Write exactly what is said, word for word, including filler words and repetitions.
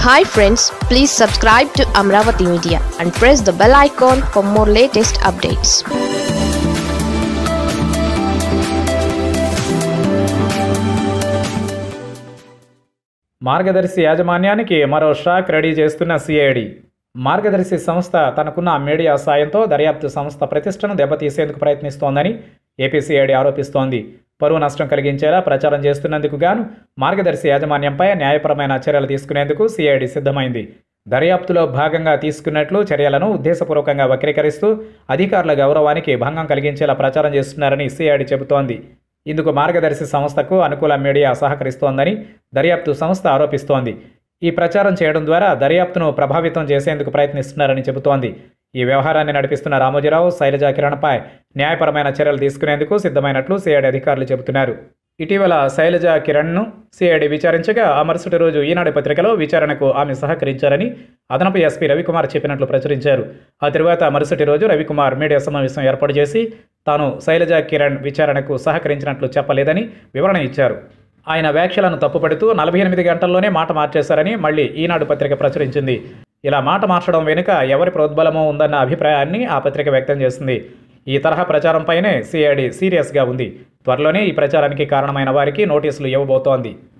Hi friends, please subscribe to Amaravathi Media and press the bell icon for more latest updates. మార్గదర్శి యాజమాన్యానికి మరో shock ready చేస్తున్న CID. మార్గదర్శి సంస్థ తనకున్న media సాయంతో దర్యాప్తు సంస్థ ప్రతిష్టను దెబ్బతీసేందుకు ప్రయత్నిస్తోందని ఏపీ సిఐడి ఆరోపిస్తోంది. పరువు నష్టం కలిగించేలా ప్రచారం చేస్తున్నందుకు గాను మార్గదర్శి యాజమాన్యంపై న్యాయపరమైన చర్యలు తీసుకునేందుకు సిఐడి సిద్ధమైంది. దర్యాప్తులో భాగంగా తీసుకున్నట్లు చర్యలను ఉద్దేశపూర్వకంగా వక్రీకరిస్తూ అధికారుల గౌరవానికి భంగం కలిగించేలా ప్రచారం చేస్తున్నారని సిఐడి చెబుతోంది. ఇందుకు మార్గదర్శి సంస్థకు అనుకూల మీడియా సహకరిస్తోందని దర్యాప్తు సంస్థ ఆరోపిస్తోంది. ఈ ప్రచారం చేయడం ద్వారా దర్యాప్తును ప్రభావితం చేసేందుకు ప్రయత్నిస్తున్నారని చెబుతోంది. ఈ వ్యవహారాన్ని నడిపిస్తున్న రామోజీరావు, శైలజా కిరణ్పై న్యాయపరమైన చర్యలు తీసుకునేందుకు సిద్ధమైనట్లు సిఐడి అధికారులు చెబుతున్నారు. ఇటీవల శైలజా కిరణ్ను సిఐడి విచారించగా ఆ మరుసటి రోజు ఈనాడు పత్రికలో విచారణకు ఆమె సహకరించారని అదనపు ఎస్పీ రవికుమార్ చెప్పినట్లు ప్రచురించారు. ఆ తరువాత మరుసటి రోజు రవికుమార్ మీడియా సమావేశం ఏర్పాటు చేసి తాను శైలజా కిరణ్ విచారణకు సహకరించినట్లు చెప్పలేదని వివరణ ఇచ్చారు. ఆయన వ్యాఖ్యలను తప్పుపడుతూ నలభై ఎనిమిది గంటల్లోనే మాట మార్చేశారని మళ్లీ ఈనాడు పత్రిక ప్రచురించింది. ఇలా మాట మార్చడం వెనుక ఎవరి ప్రోద్బలమో ఉందన్న అభిప్రాయాన్ని ఆ పత్రిక వ్యక్తం చేసింది. ఈ తరహా ప్రచారంపైనే సిఐడి సీరియస్గా ఉంది. త్వరలోనే ఈ ప్రచారానికి కారణమైన వారికి నోటీసులు ఇవ్వబోతోంది.